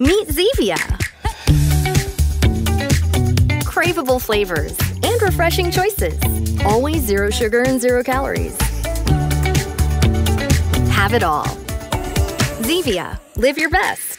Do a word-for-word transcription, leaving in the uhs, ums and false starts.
Meet ZEVIA! Craveable flavors and refreshing choices. Always zero sugar and zero calories. Have it all. ZEVIA. Live your best.